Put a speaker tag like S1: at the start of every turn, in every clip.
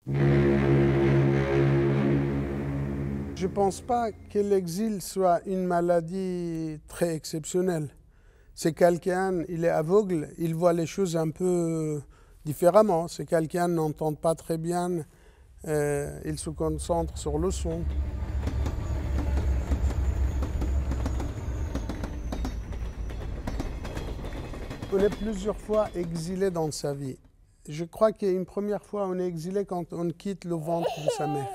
S1: Je ne pense pas que l'exil soit une maladie très exceptionnelle. C'est quelqu'un, il est aveugle, il voit les choses un peu différemment. C'est quelqu'un qui n'entend pas très bien, il se concentre sur le son. On est plusieurs fois exilé dans sa vie. Je crois qu'une première fois, on est exilé quand on quitte le ventre de sa mère.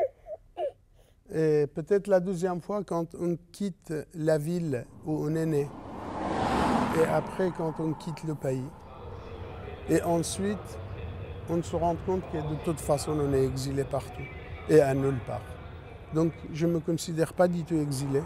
S1: Et peut-être la deuxième fois quand on quitte la ville où on est né. Et après quand on quitte le pays. Et ensuite, on se rend compte que de toute façon, on est exilé partout et à nulle part. Donc, je ne me considère pas du tout exilé.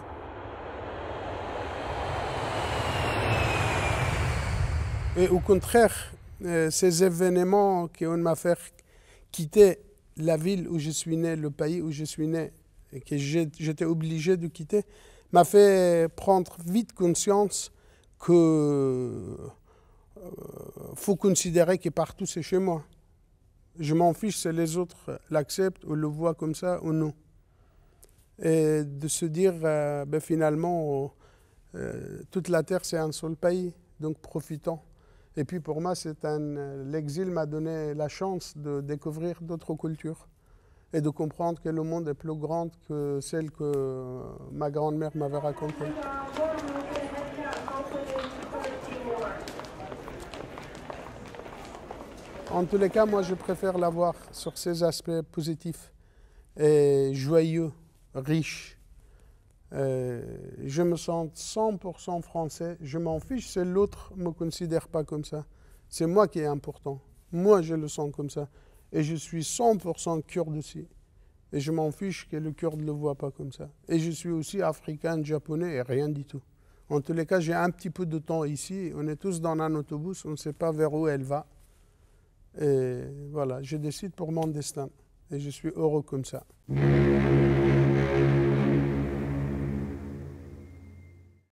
S1: Et au contraire, ces événements qui ont m'a fait quitter la ville où je suis né, le pays où je suis né, et que j'étais obligé de quitter, m'a fait prendre vite conscience que faut considérer que partout c'est chez moi. Je m'en fiche si les autres l'acceptent ou le voient comme ça ou non. Et de se dire, finalement, toute la terre c'est un seul pays, donc profitons. Et puis pour moi, l'exil m'a donné la chance de découvrir d'autres cultures et de comprendre que le monde est plus grand que celle que ma grand-mère m'avait racontée. En tous les cas, moi, je préfère la voir sur ses aspects positifs et joyeux, riches. Je me sens 100% français. Je m'en fiche si l'autre ne me considère pas comme ça. C'est moi qui est important. Moi, je le sens comme ça. Et je suis 100% kurde aussi. Et je m'en fiche que le kurde ne le voit pas comme ça. Et je suis aussi africain, japonais et rien du tout. En tous les cas, j'ai un petit peu de temps ici. On est tous dans un autobus. On ne sait pas vers où elle va. Et voilà, je décide pour mon destin. Et je suis heureux comme ça.